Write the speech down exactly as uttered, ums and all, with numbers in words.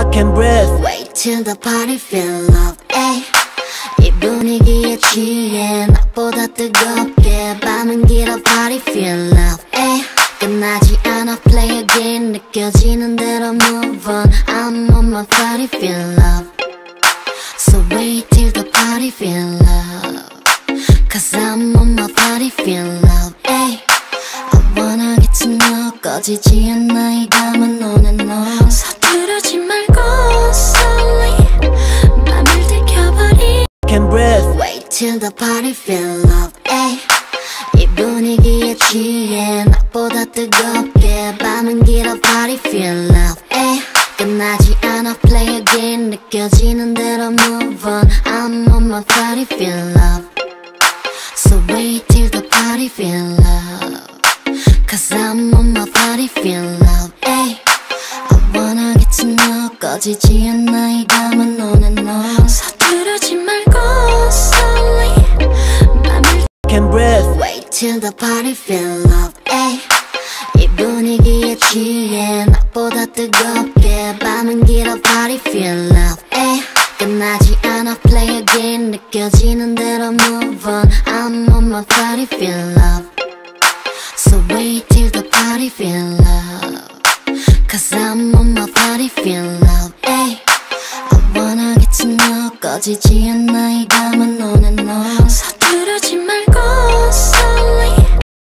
Can't breathe. Wait till the party feel love. Ay. 이 분위기에 취해 낮보다 뜨겁게 밤은 길어 party feel love. Ay. 끝나지 않아 play again 느껴지는 대로 move on. I'm on my party feel love. So wait till the party feel love. Cause I'm on my party feel love. Ay. I wanna get to know 꺼지지 않아 이 감은 너는 너 서두르지 말고 slowly 맘을 들켜버리. Can't breathe. Wait till the party feel love. Ay. 이 분위기에 취해 낮보다 뜨겁게 밤은 길어 party feel love. Ay. 끝나지 않아 play again 느껴지는 대로 move on. I'm on my party feel love. So wait till the party feel love. Cause I'm on my party feel love. Ay. I wanna get to know 꺼지지 않아 이 감은 너는 너 서두르지 말고 slowly 맘을. Can't breathe. Wait till the party feel love. Ay. 이 분위기에 취해 낮보다 뜨겁게 밤은 길어 party feel love. Ay. 끝나지 않아 play again 느껴지는 대로 move on. I'm on my party feel love. So wait till the party feel love. Cause I'm on my party feel love. Ay. I wanna get to know 꺼지지 않아 이